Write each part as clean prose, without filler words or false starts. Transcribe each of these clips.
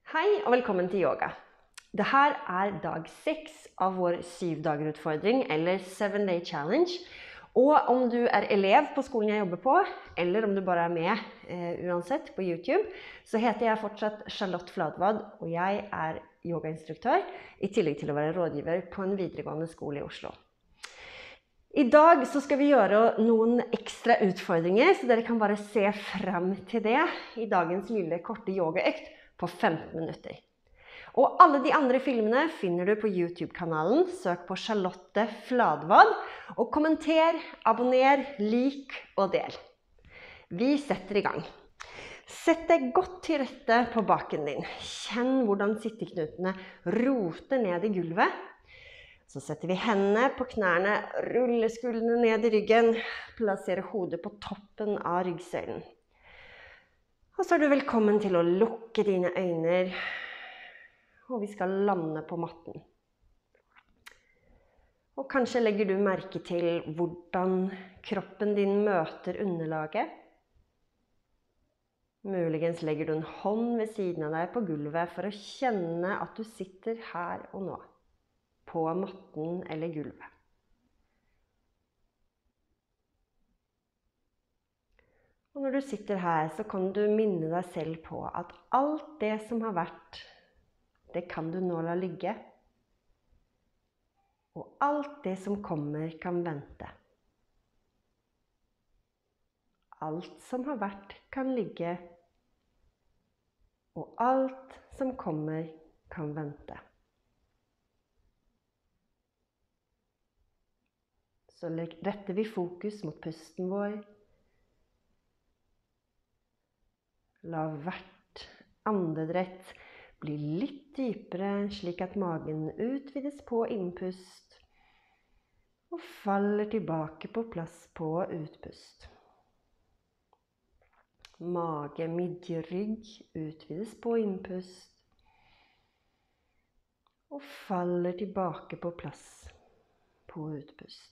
Hei og velkommen til yoga. Dette dag 6 av vår 7-dager-utfordring, eller 7-day challenge. Og om du elev på skolen jeg jobber på, eller om du bare med uansett på YouTube, så heter jeg fortsatt Charlotte Fladvad, og jeg yogainstruktør, i tillegg til å være rådgiver på en videregående skole i Oslo. I dag så skal vi gjøre noen ekstra utfordringer, så dere kan bare se frem til det i dagens lille korte yogaøkt på 15 minutter. Og alle de andre filmene finner du på YouTube-kanalen. Søk på Charlotte Fladvad, og kommenter, abonner, lik og del. Vi setter i gang. Sett deg godt til rette på baken din. Kjenn hvordan sitteknutene roter ned i gulvet. Så setter vi hendene på knærne, ruller skuldrene ned i ryggen, plasserer hodet på toppen av ryggsøylen. Og så du velkommen til å lukke dine øyne, og vi skal lande på matten. Og kanskje legger du merke til hvordan kroppen din møter underlaget. Muligens legger du en hånd ved siden av deg på gulvet for å kjenne at du sitter her og nå, på matten eller gulvet. Og når du sitter her, så kan du minne deg selv på at alt det som har vært, det kan du nå la ligge. Og alt det som kommer kan vente. Alt som har vært kan ligge, og alt som kommer kan vente. Så retter vi fokus mot pusten vår. La hvert andedrett bli litt dypere, slik at magen utvides på innpust og faller tilbake på plass på utpust. Mage, midje, rygg utvides på innpust og faller tilbake på plass på utpust.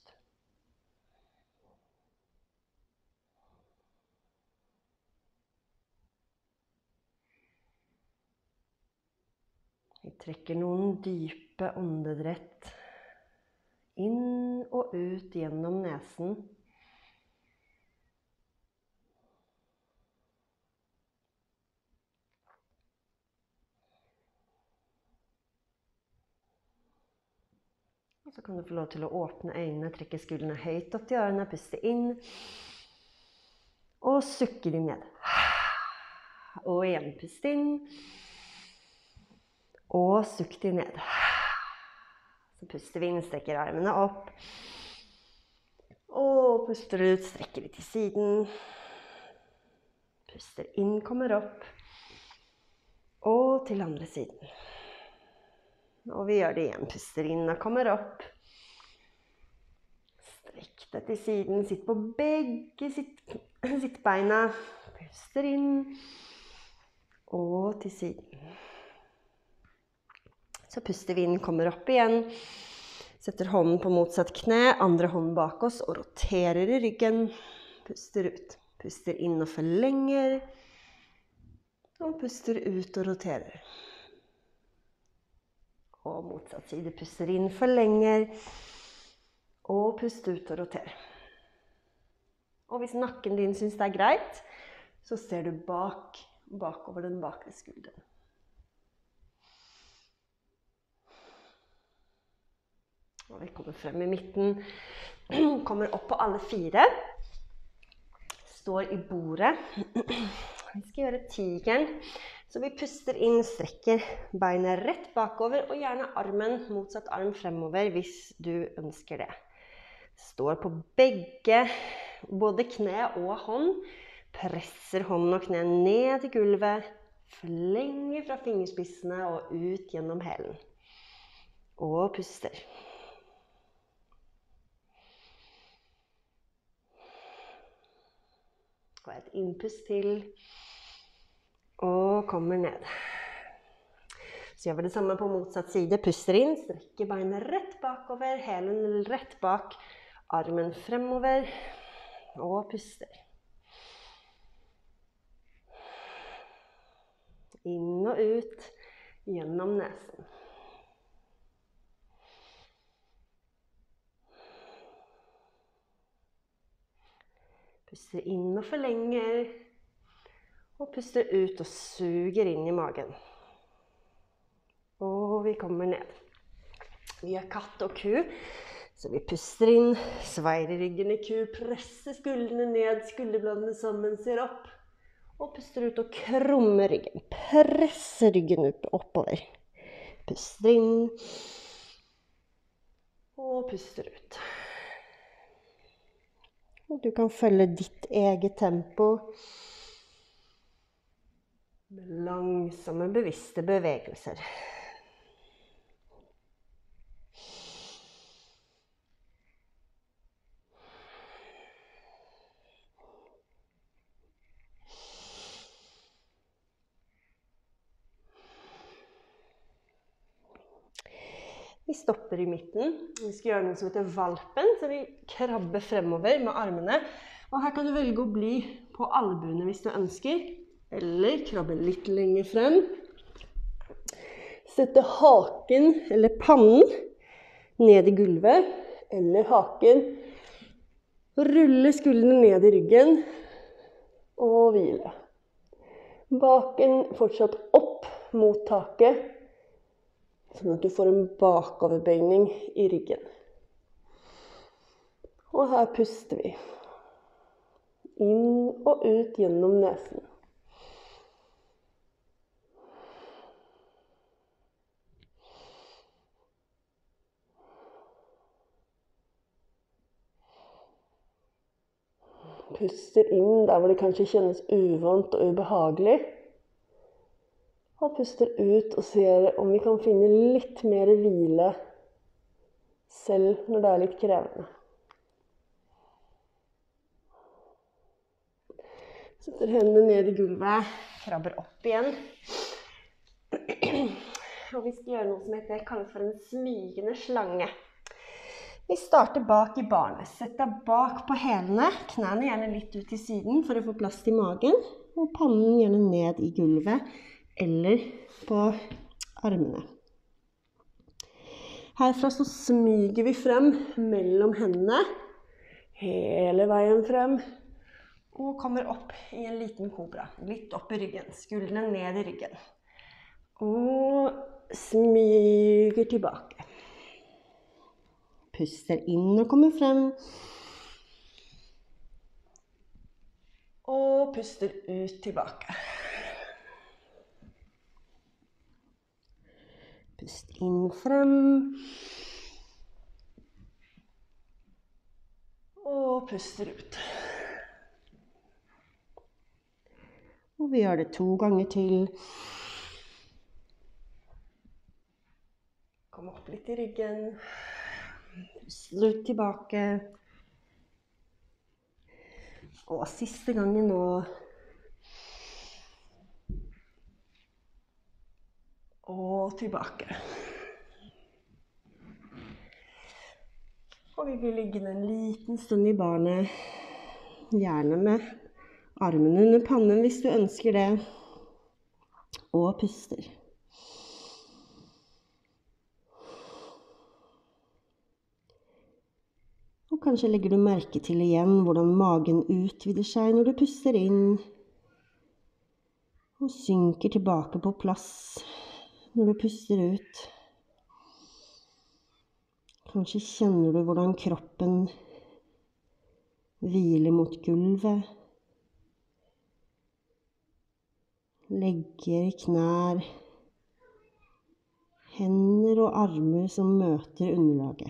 Vi trekker noen dype åndedrett inn og ut gjennom nesen. Og så kan du få lov til å åpne øynene, trekke skuldrene høyt opp til ørene, puste inn. Og sukke de ned. Og igjen puste inn. Og sukk de ned. Så puster vi inn, strekker armene opp. Og puster ut, strekker de til siden. Puster inn, kommer opp. Og til andre siden. Og vi gjør det igjen. Puster inn og kommer opp. Strekk deg til siden. Sitt på begge sittbeina. Puster inn. Og til siden. Så puster vi inn, kommer opp igjen, setter hånden på motsatt kne, andre hånden bak oss og roterer i ryggen, puster ut. Puster inn og forlenger, og puster ut og roterer. Og motsatt side, puster inn, forlenger, og puster ut og roterer. Og hvis nakken din synes det greit, så ser du bakover den bakre skulderen. Og vi kommer frem i midten, kommer opp på alle 4, står i bordet. Vi skal gjøre tigeren, så vi puster inn, strekker beinet rett bakover, og gjerne armen, motsatt arm fremover hvis du ønsker det. Står på begge, både kne og hånd, presser hånden og kne ned i gulvet, forlenger fra fingerspissene og ut gjennom hælen. Og puster. Og et innpust til, og kommer ned. Så gjør vi det samme på motsatt side. Puster inn, strekker beinet rett bakover, hælen rett bak, armen fremover, og puster. Inn og ut, gjennom nesen. Puster inn og forlenger, og puster ut og suger inn i magen. Og vi kommer ned. Vi gjør katt og ku, så vi puster inn, sveier ryggen i ku, presser skuldrene ned, skulderbladene sammen, ser opp. Og puster ut og krummer ryggen. Presser ryggen oppover. Puster inn. Og puster ut. Og du kan følge ditt eget tempo. Med langsomme, bevisste bevegelser. Vi stopper i midten. Vi skal gjøre noe som heter valpen, så vi krabber fremover med armene. Og her kan du velge å bli på albuene hvis du ønsker, eller krabbe litt lenger frem. Sette haken eller pannen ned i gulvet, eller haken. Rulle skuldrene ned i ryggen, og hvile. Baken fortsatt opp mot taket, sånn at du får en bakoverbøyning i ryggen. Og her puster vi. Inn og ut gjennom nesen. Puster inn der hvor det kanskje kjennes uvant og ubehagelig. Og puster ut og ser om vi kan finne litt mer hvile selv når det er litt krevende. Setter hendene ned i gulvet, krabber opp igjen. Og vi skal gjøre noe som jeg kaller for en smygende slange. Vi starter bak i barnet. Sett deg bak på hælene, knærne gjerne litt ut til siden for å få plass til magen, og pannen gjerne ned i gulvet, eller på armene. Herfra så smyger vi frem mellom hendene, hele veien frem, og kommer opp i en liten kobra, litt opp i ryggen, skuldrene ned i ryggen. Og smyger tilbake. Puster inn og kommer frem. Og puster ut tilbake. Pust inn frem. Og puster ut. Og vi gjør det 2 ganger til. Kom opp litt i ryggen. Pust ut tilbake. Og siste gangen nå. Og tilbake. Og vi blir liggende en liten stund i barnet, gjerne med armene under pannen hvis du ønsker det, og puster. Og kanskje legger du merke til igjen hvordan magen utvider seg når du puster inn, og synker tilbake på plass når du puster ut. Kanskje kjenner du hvordan kroppen hviler mot gulvet. Legger, knær, hender og armer som møter underlaget.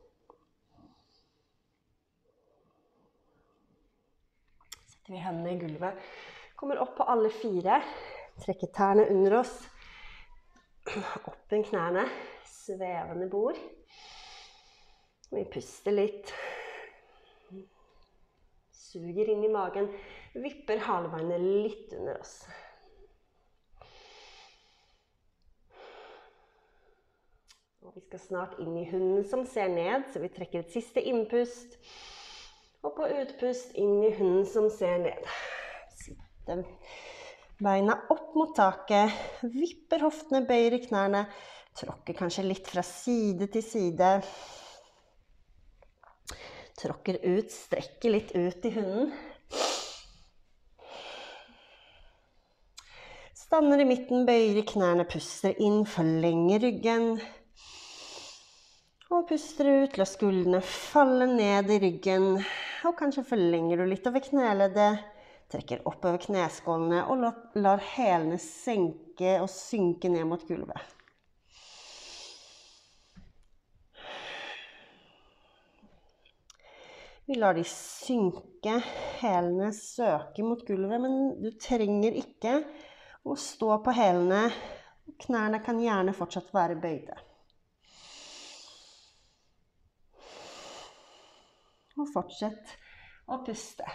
Setter vi hendene i gulvet, kommer opp på alle 4, trekker tærne under oss, opp i knærne, svevende bord. Vi puster litt, suger inn i magen, vipper halebeinet litt under oss. Og vi skal snart inn i hunden som ser ned, så vi trekker et siste innpust. Og på utpust inn i hunden som ser ned. Sitte Beina opp mot taket, vipper hoftene, bøyer i knærne, tråkker kanskje litt fra side til side. Tråkker ut, strekker litt ut i hunden. Stander i midten, bøyer i knærne, puster inn, forlenger ryggen. Og puster ut, la skuldrene falle ned i ryggen. Og kanskje forlenger du litt over kneleddet. Trekker oppover kneskålene og lar hælene senke og synke ned mot gulvet. Vi lar de synke, hælene søke mot gulvet, men du trenger ikke å stå på hælene. Knærne kan gjerne fortsatt være bøyde. Og fortsett å puste.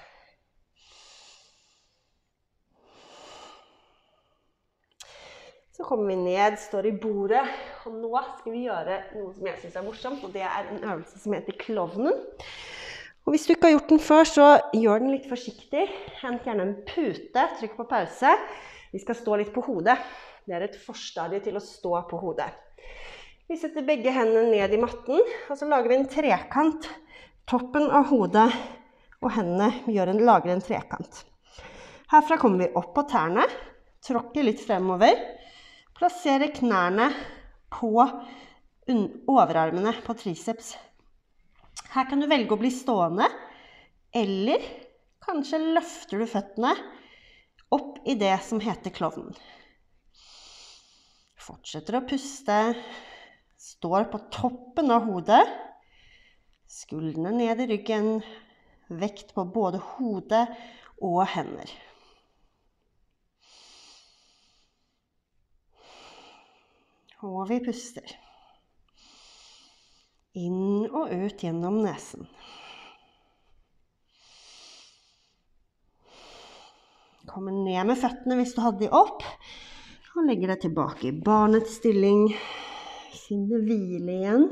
Så kommer vi ned, står i bordet, og nå skal vi gjøre noe som jeg synes er morsomt, og det er en øvelse som heter klovnen. Og hvis du ikke har gjort den før, så gjør den litt forsiktig. Hent gjerne en pute, trykk på pause. Vi skal stå litt på hodet. Det er et forstadie til å stå på hodet. Vi setter begge hendene ned i matten, og så lager vi en trekant. Toppen av hodet og hendene lager en trekant. Herfra kommer vi opp på tærne, tråkker litt fremover. Plasserer knærne på overarmene på triceps. Her kan du velge å bli stående, eller kanskje løfter du føttene opp i det som heter klovnen. Fortsetter å puste, står på toppen av hodet, skuldrene ned i ryggen, vekt på både hode og hender. Og vi puster. Inn og ut gjennom nesen. Kommer ned med føttene hvis du hadde de opp. Og legger deg tilbake i barnets stilling. Finner hvile igjen.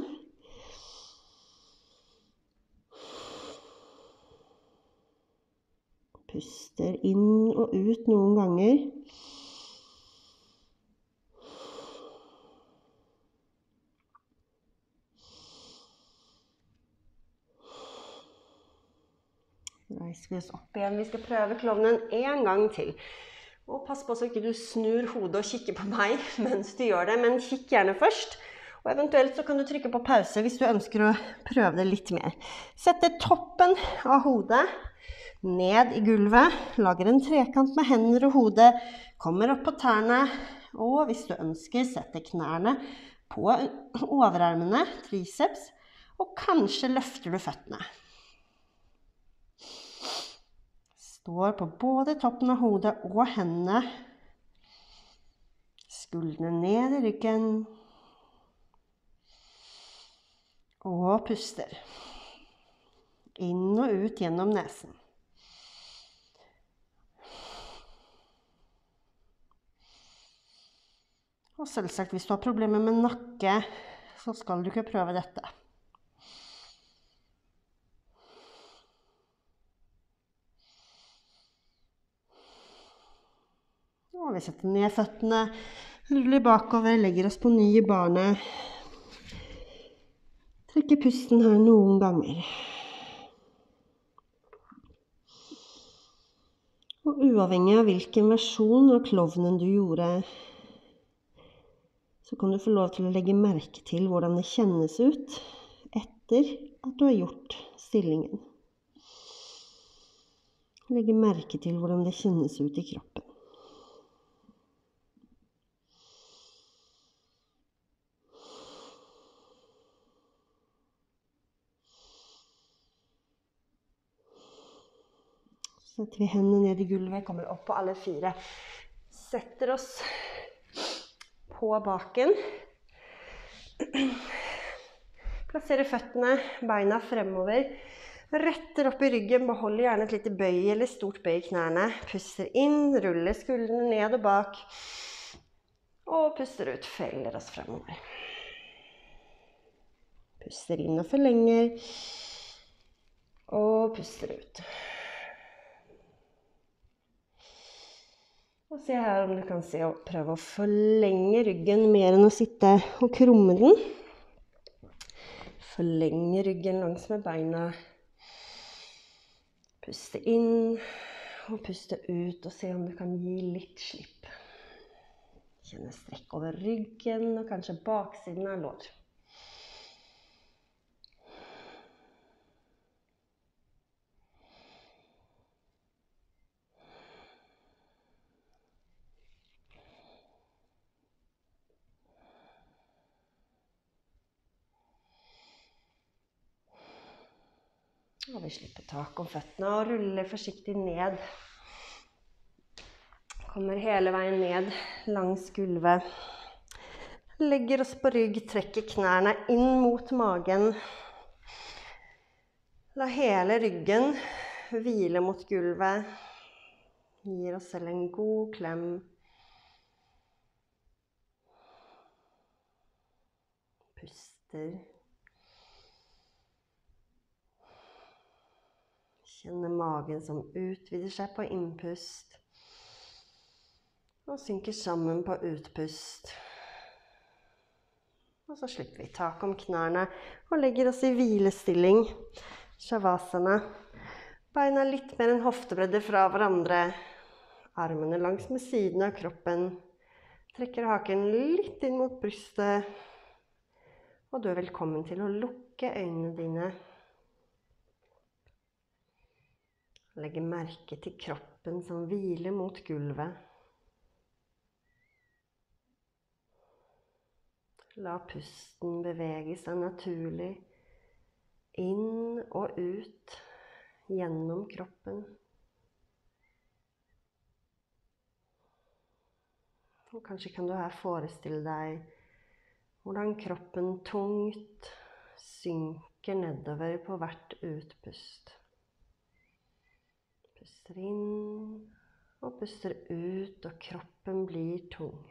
Puster inn og ut noen ganger. Reiser vi oss opp igjen. Vi skal prøve klovnen en gang til. Og pass på så ikke du snur hodet og kikker på meg mens du gjør det, men kikk gjerne først. Og eventuelt så kan du trykke på pause hvis du ønsker å prøve det litt mer. Sette toppen av hodet ned i gulvet, lager en trekant med hender og hode, kommer opp på tærne, og hvis du ønsker, setter knærne på overarmene, triceps, og kanskje løfter du føttene. Står på både toppen av hodet og hendene. Skuldrene ned i ryggen. Og puster. Inn og ut gjennom nesen. Og selvsagt, hvis du har problemer med nakke, så skal du ikke prøve dette. Og vi setter ned føttene, ruller bakover, legger oss på ny i barnet. Trekker pusten her noen ganger. Og uavhengig av hvilken versjon av klovnen du gjorde, så kan du få lov til å legge merke til hvordan det kjennes ut etter at du har gjort stillingen. Legge merke til hvordan det kjennes ut i kroppen. Setter vi hendene ned i gulvet, kommer opp på alle fire. Setter oss på baken. Plasserer føttene, beina fremover. Retter opp i ryggen, beholder gjerne et lite bøy eller stort bøy i knærne. Puster inn, ruller skuldrene ned og bak. Og puster ut, feller oss fremover. Puster inn og forlenger. Og puster ut. Og se her om du kan se og prøve å forlenge ryggen mer enn å sitte og krumme den. Forlenge ryggen langs med beina. Puste inn og puste ut, og se om du kan gi litt slipp. Kjenne strekk over ryggen og kanskje baksiden av lår. Og vi slipper tak om føttene og ruller forsiktig ned. Kommer hele veien ned langs gulvet. Legger oss på rygg, trekker knærne inn mot magen. La hele ryggen hvile mot gulvet. Gir oss selv en god klem. Puster. Kjenne magen som utvider seg på innpust. Og synker sammen på utpust. Og så slipper vi tak om knærne og legger oss i hvilestilling. Shavasana. Beina litt mer enn hoftebredde fra hverandre. Armene langs med siden av kroppen. Trekker haken litt inn mot brystet. Og du er velkommen til å lukke øynene dine. Legge merke til kroppen som hviler mot gulvet. La pusten bevege seg naturlig inn og ut gjennom kroppen. Og kanskje kan du her forestille deg hvordan kroppen tungt synker nedover på hvert utpust. Puster inn og puster ut, og kroppen blir tung.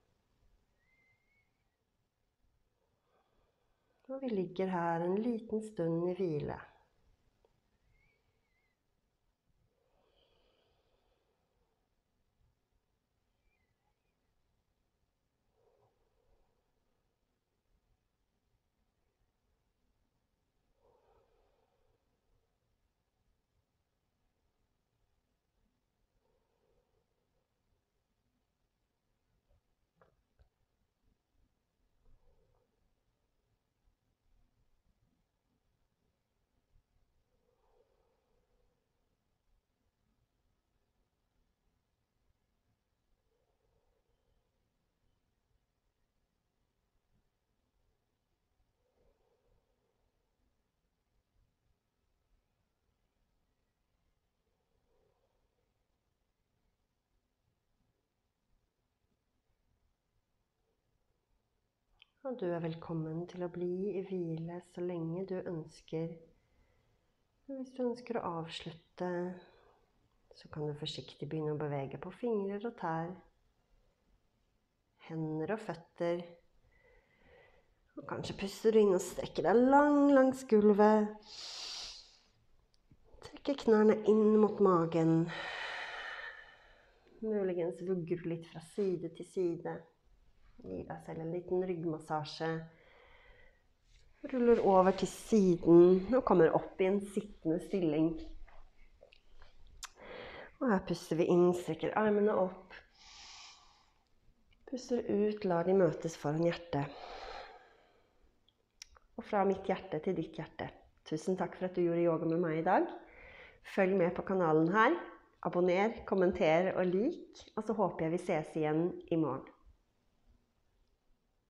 Og vi ligger her en liten stund i hvile. Og du er velkommen til å bli i hvile så lenge du ønsker. Hvis du ønsker å avslutte, så kan du forsiktig begynne å bevege på fingrer og tær, hender og føtter. Og kanskje puster du inn og strekker deg langs gulvet. Trekker knærne inn mot magen. Muligens vugger du litt fra side til side. Gi deg selv en liten ryggmassasje. Ruller over til siden og kommer opp i en sittende stilling. Og her puster vi inn, strekker armene opp. Puster ut, lar de møtes foran hjertet. Og fra mitt hjerte til ditt hjerte. Tusen takk for at du gjorde yoga med meg i dag. Følg med på kanalen her. Abonner, kommenter og lik. Og så håper jeg vi ses igjen i morgen.